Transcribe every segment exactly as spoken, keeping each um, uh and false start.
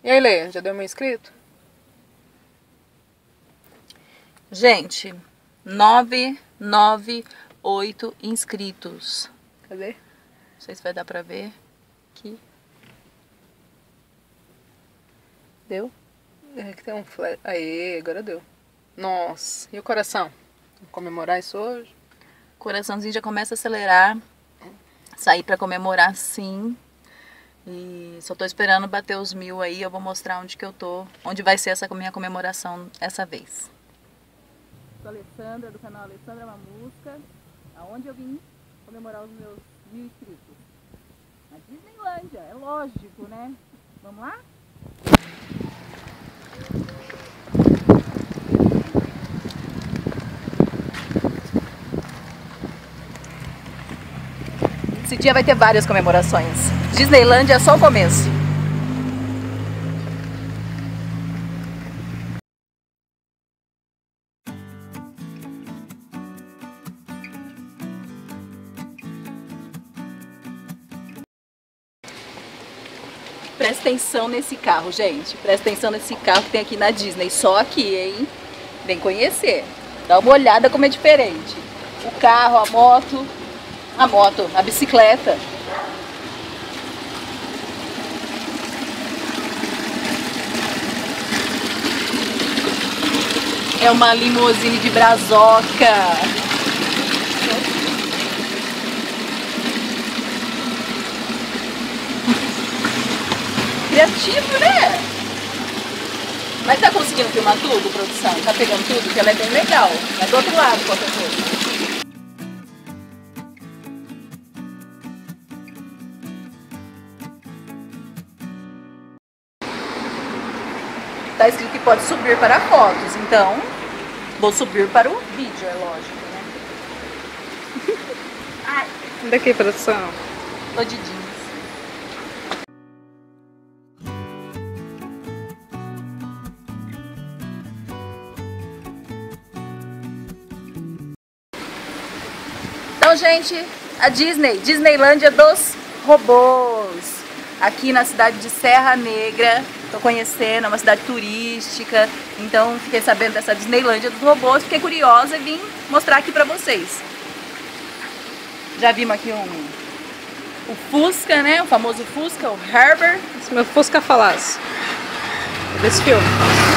E aí, Lê, já deu meu inscrito? Gente, nove nove oito inscritos. Cadê? Não sei se vai dar pra ver aqui. Deu? É que tem um flash. Aê, agora deu. Nossa, e o coração? Vamos comemorar isso hoje? O coraçãozinho já começa a acelerar. Sair pra comemorar, sim. E só tô esperando bater os mil aí. Eu vou mostrar onde que eu tô. Onde vai ser essa minha comemoração essa vez. Sou a Alessandra, do canal Alessandra Mamusca. Aonde eu vim comemorar os meus mil inscritos? Na Disneylândia, é lógico, né? Vamos lá? Esse dia vai ter várias comemorações. Disneylândia é só o começo. Presta atenção nesse carro, gente. Presta atenção nesse carro que tem aqui na Disney. Só aqui, hein? Vem conhecer. Dá uma olhada como é diferente. O carro, a moto... A moto, a bicicleta. É uma limusine de brazoca. Criativo, né? Mas tá conseguindo filmar tudo, produção? Tá pegando tudo? Que ela é bem legal. É do outro lado, qualquer coisa. Tá escrito que pode subir para fotos, então vou subir para o vídeo, é lógico, né? Ai. Daqui, produção. Tô de jeans. Então, gente, a Disney, Disneylândia dos robôs. Aqui na cidade de Serra Negra, tô conhecendo, é uma cidade turística, então fiquei sabendo dessa Disneylândia dos robôs, fiquei curiosa e vim mostrar aqui pra vocês. Já vimos aqui um, o Fusca, né, o famoso Fusca, o Herbert. Esse meu Fusca falasse. É desse filme.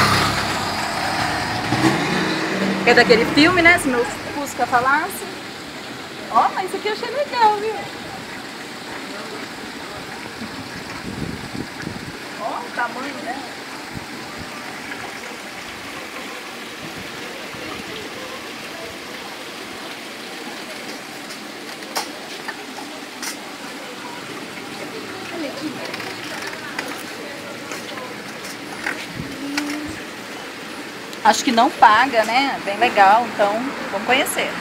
É daquele filme, né, se meu Fusca falasse. Ó, mas isso aqui eu achei legal, viu? Olha o tamanho dela. Olha aqui. Acho que não paga, né? Bem legal, então vamos conhecer.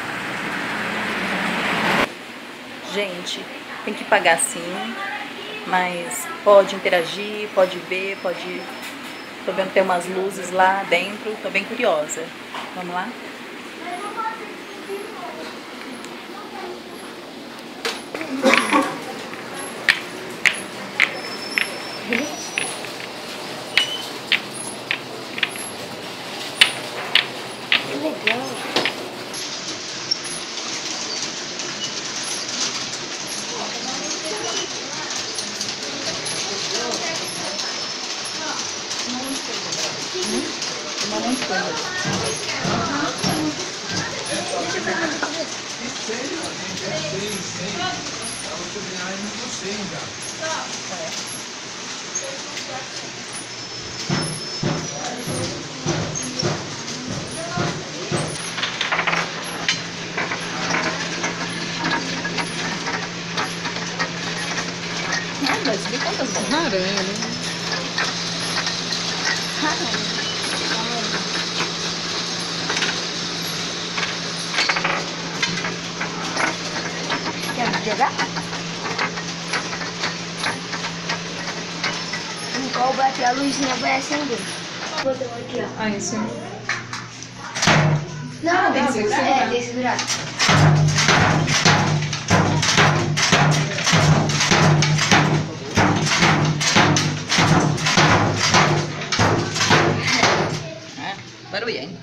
Gente, tem que pagar sim. Mas pode interagir, pode ver, pode... Tô vendo que tem umas luzes lá dentro, tô bem curiosa. Vamos lá? Que legal. Uma montanha. Nada, você quantas bolas? Aranha, né? Quer jogar? No qual bater a luzinha vai acender. Botou aqui, ó. Ah, isso. Não, tem que não, segurar? é, tem que segurar. Barulho, hein?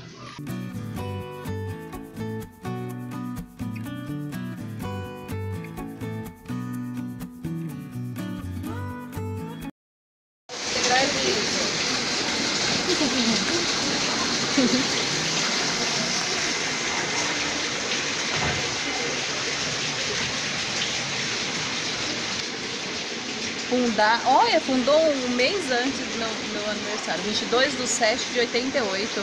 Fundar, olha, fundou um mês antes do meu, do meu aniversário, vinte e dois de sete de oitenta e oito.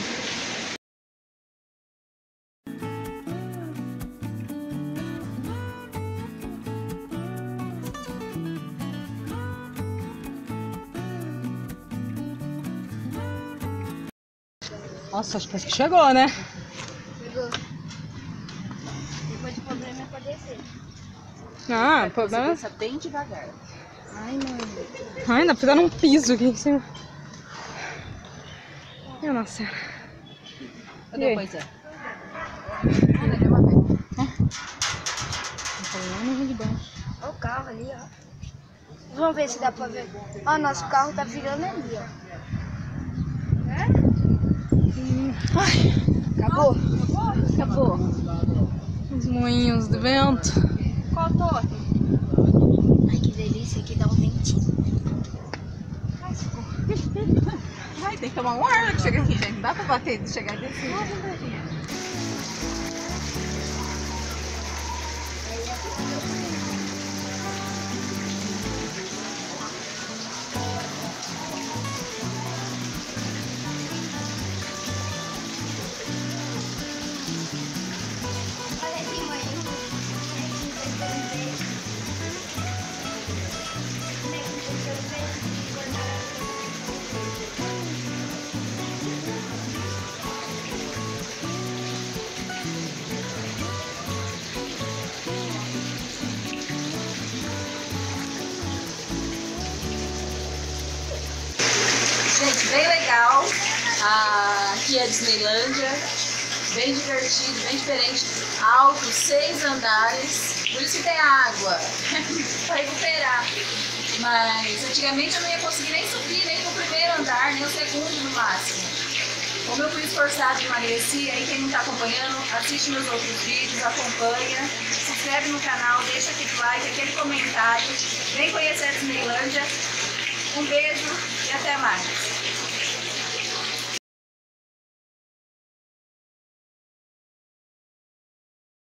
Nossa, acho que parece que chegou, né? Chegou. Depois o problema é pra descer. Ah, o problema... Você bem devagar. Ai, mãe. Ai, ainda precisa dar um piso aqui em cima. Minha nossa senhora. Cadê o Moisés? Olha o carro ali, ó. Vamos ver se dá pra ver. Ó, nosso carro tá virando ali, ó. Ai, Acabou? Acabou. os moinhos do vento. Qual toque? Ai, que delícia, aqui dá um ventinho. Ai, tem que tomar um ar que chega aqui, gente. Não dá pra bater de chegar desse. Olha aqui, mãe. Gente, bem legal. Ah, aqui é a Disneylândia. Bem divertido, bem diferente. Alto, seis andares. Por isso que tem água. Para recuperar. Mas antigamente eu não ia conseguir nem subir, nem no primeiro andar, nem o segundo no máximo. Como eu fui esforçada e emagreci, aí quem não está acompanhando, assiste meus outros vídeos, acompanha, se inscreve no canal, deixa aquele like, aquele comentário. Vem conhecer a Disneylândia. Um beijo e até mais.